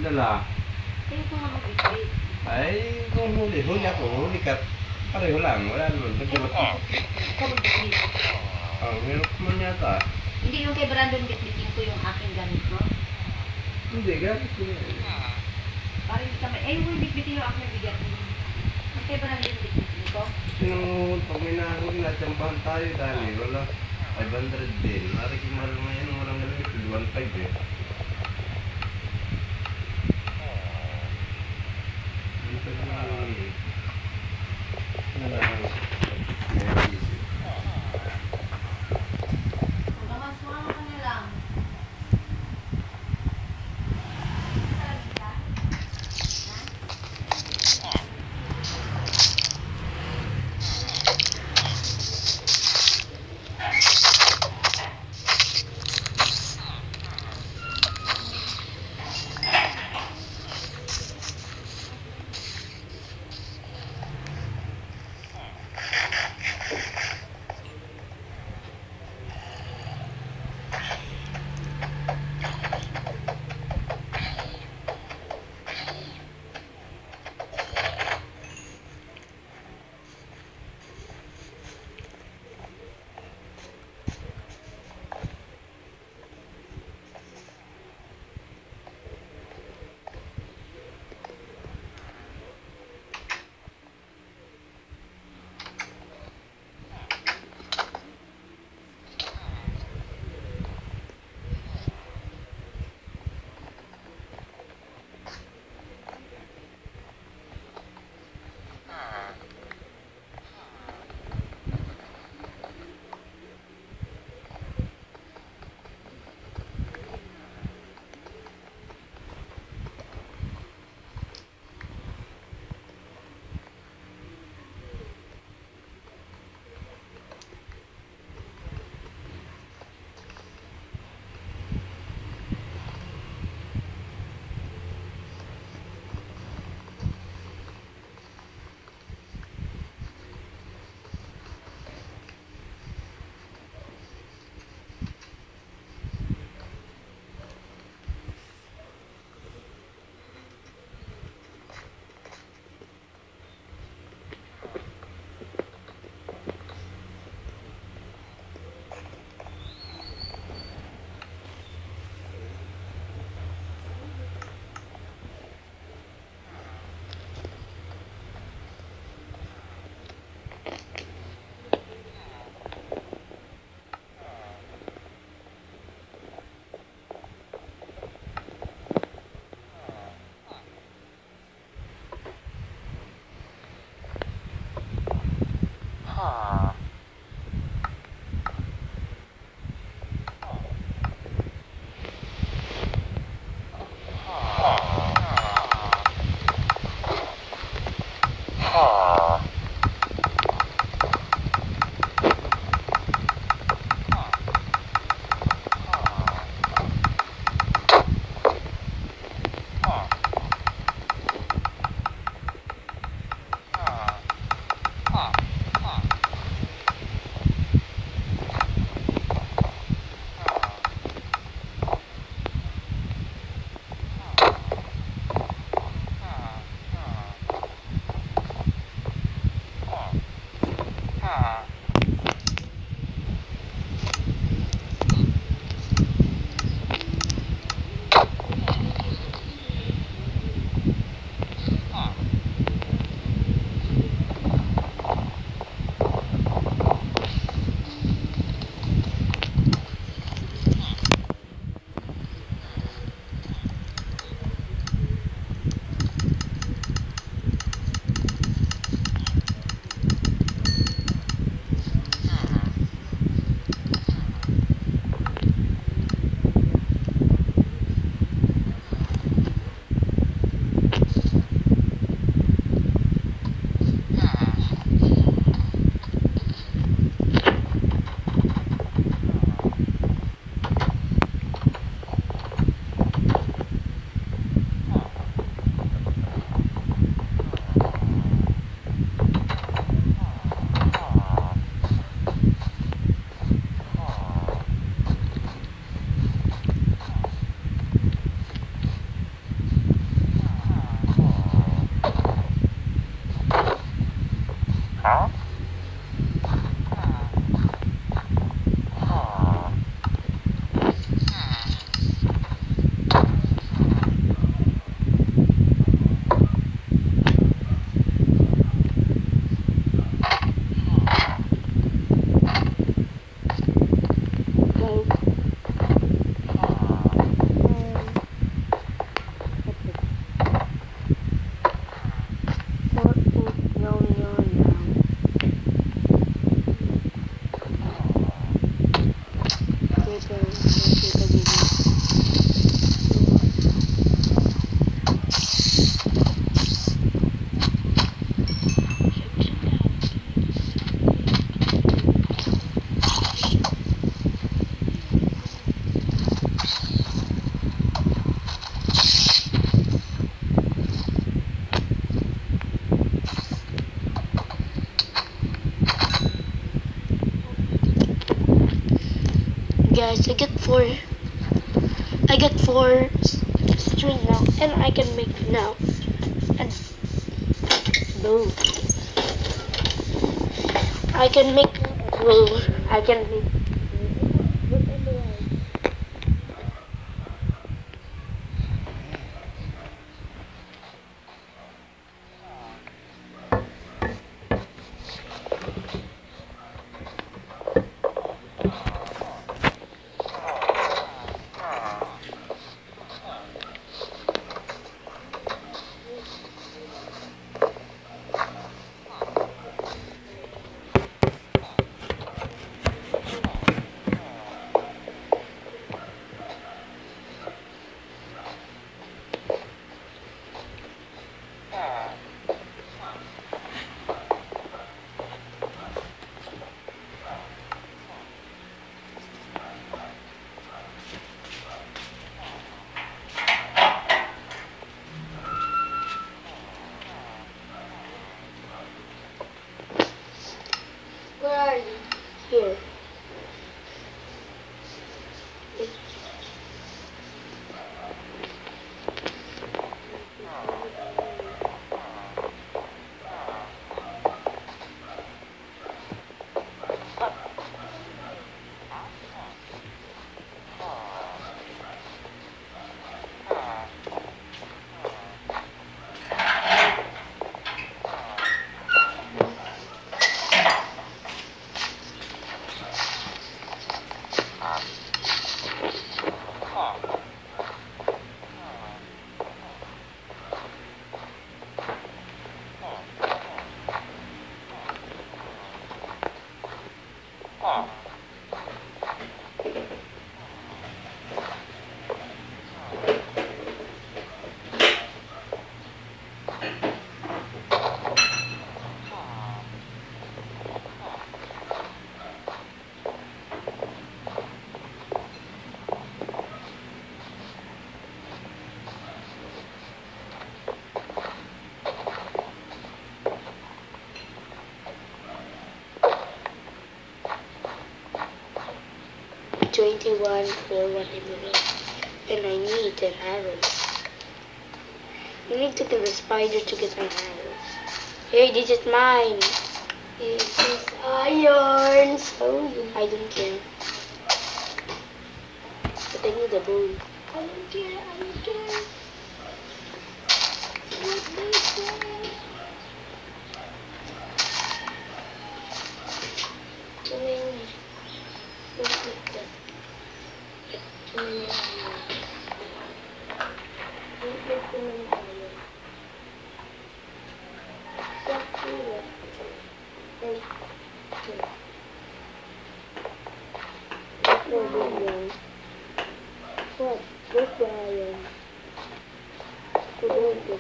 dala. Kayo ko nga mag-ibig. Ay, kung huli ako, huli ka. Pareho lang, wala naman. Ikaw mag-ibig. Hirap man yata. Hindi yung kay Brandon bitbitin ko yung aking ganito. Hindi, gamit ko yan. Parang hindi ka may... Eh, yung bitbitin yung aking bigat. Yung kay Brandon bitbitin ko. Sinong pag may nahuli na, tsambahan tayo dali. Wala, 500 din. Narikimal ngayon, walang galamit. 1.5 eh. Dito na lang. Sumama ka na lang. Guys, I get four string now, and I can make now. And boom, I can make wool. I can make. Where are you? Here. $21 for 1 emerald, and I need an arrow. You need to kill the spider to get an arrow. Hey, this is mine. This is iron. So I don't care. But I need a bow. I don't care. I don't care. What they say. Don't like that. Don't like what? Good Brian. Good.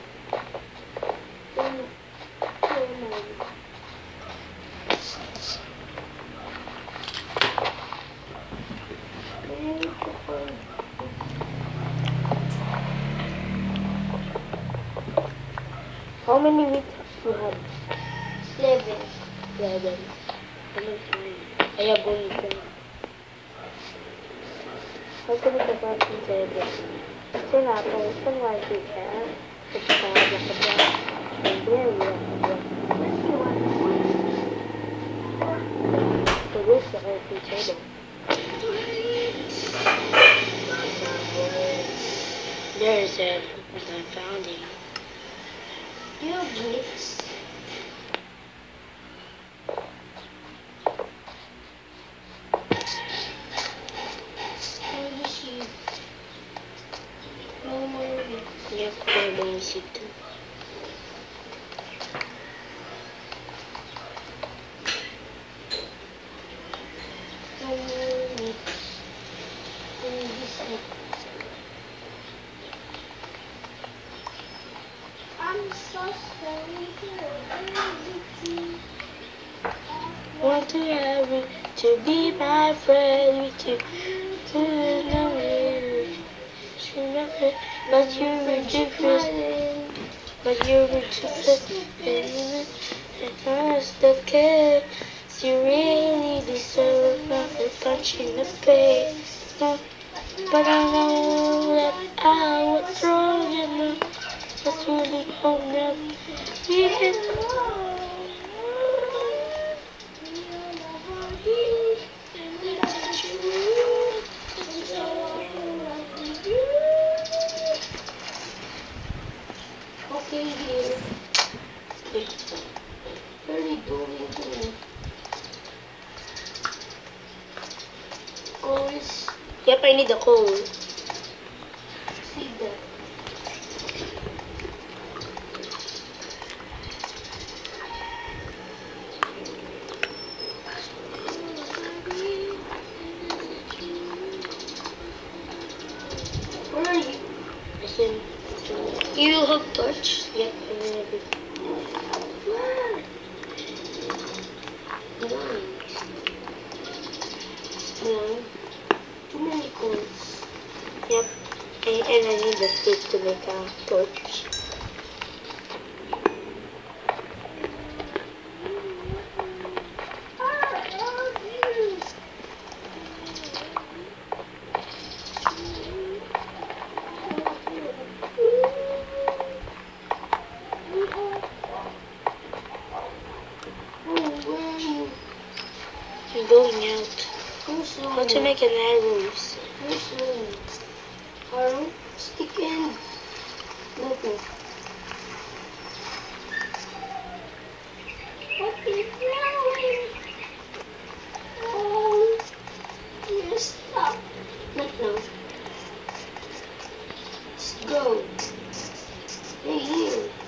How many weeks do you have? 11. 11. I have only 10. How can it about 7? Kasi nga po, isang white ka. Ito ka, lakad ka. And there we are. to heaven to be my friend with you. To know you, remember, but you were different. But you were different. And I still care. You really deserve not a punch in the face. No, but I know that I was wrong and I just really hope that we can. Okay, dear. Where are you going to? Coals. Yep, I need the coal. See that. Where are you? Listen, you have torch? Yep, I have it. Where? Nice. No. Too many coals. Yep, and I need the stick to make a torch. I'm going out. How to make an arrows? Arrow, stick in. Look. What is flowing? Oh, yes, stop. Not now. Let's go. Hey, here.